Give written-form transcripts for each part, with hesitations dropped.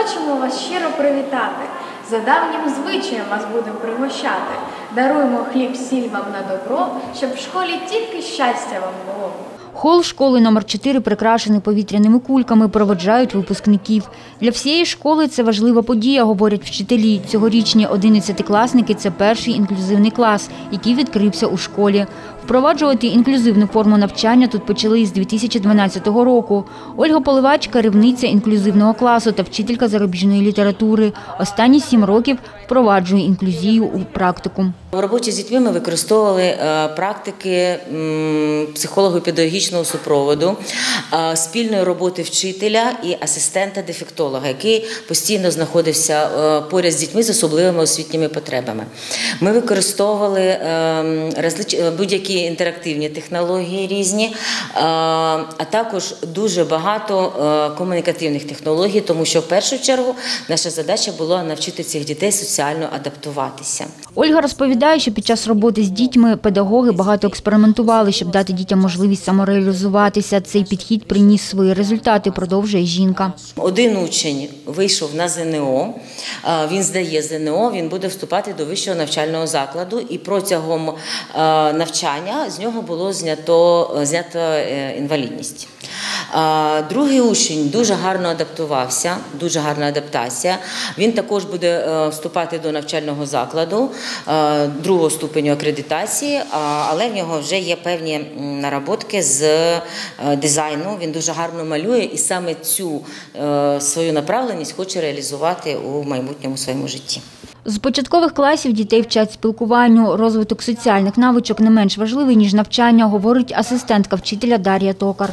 хочемо вас щиро привітати. За давнім звичаєм вас будемо пригощати. Даруємо хліб, сіль вам на добро, щоб в школі тільки щастя вам було. Хол школи номер 4 прикрашений повітряними кульками, проводжають випускників. Для всієї школи це важлива подія, говорять вчителі. Цьогорічні 11-класники – це перший інклюзивний клас, який відкрився у школі. Впроваджувати інклюзивну форму навчання тут почали з 2012 року. Ольга Поливач – керівниця інклюзивного класу та вчителька зарубіжної літератури. Останні 7 років впроваджує інклюзію у практику. У роботі з дітьми ми використовували практики психолого-педагогічного супроводу, спільної роботи вчителя і асистента-дефектолога, який постійно знаходився поряд з дітьми з особливими освітніми потребами. Ми використовували будь-які інтерактивні технології різні, а також дуже багато комунікативних технологій, тому що в першу чергу наша задача була навчити цих дітей соціально адаптуватися. Ольга розповідає, що під час роботи з дітьми педагоги багато експериментували, щоб дати дітям можливість самореалізуватися. Цей підхід приніс свої результати, продовжує жінка. Один учень вийшов на ЗНО, він здає ЗНО, він буде вступати до вищого навчального закладу і протягом навчання з нього було знято інвалідність. Другий учень дуже гарно адаптувався, дуже гарна адаптація. Він також буде вступати до навчального закладу другого ступеню акредитації, але в нього вже є певні наработки з дизайну. Він дуже гарно малює і саме цю свою направленість хоче реалізувати у майбутньому своєму житті. З початкових класів дітей вчать спілкуванню. Розвиток соціальних навичок не менш важливий, ніж навчання, говорить асистентка вчителя Дар'я Токар.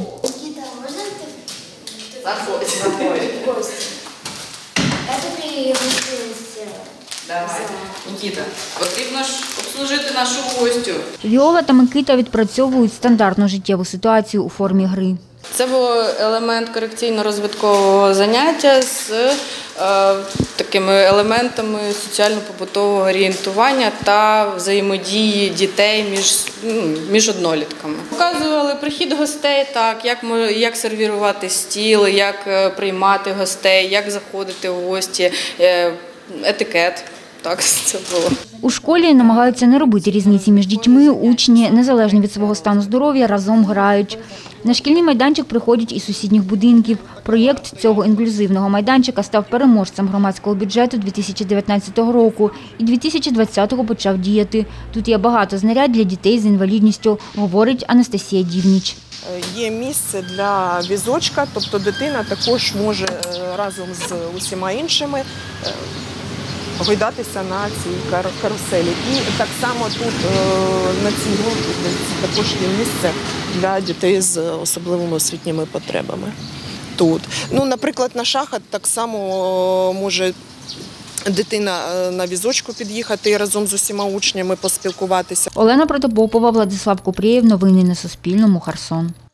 Давай, Нікіта, потрібно ж обслужити нашу гостю. Віола та Микита відпрацьовують стандартну життєву ситуацію у формі гри. Це був елемент корекційно-розвиткового заняття з такими елементами соціально-побутового орієнтування та взаємодії дітей між однолітками. Показували прихід гостей, як сервірувати стіл, як приймати гостей, як заходити в гості, етикет. Так, це було. У школі намагаються не робити різниці між дітьми. Учні, незалежно від свого стану здоров'я, разом грають. На шкільний майданчик приходять із сусідніх будинків. Проєкт цього інклюзивного майданчика став переможцем громадського бюджету 2019 року і 2020-го почав діяти. Тут є багато знарядь для дітей з інвалідністю, говорить Анастасія Дівніч. Є місце для візочка, тобто дитина також може разом з усіма іншими гойдатися на цій каруселі. І так само тут на цій гонці також є місце для дітей з особливими освітніми потребами. Тут. Наприклад, на шахмат так само може дитина на візочку під'їхати і разом з усіма учнями поспілкуватися. Олена Протопопова, Владислав Купрієв. Новини на Суспільному. Херсон.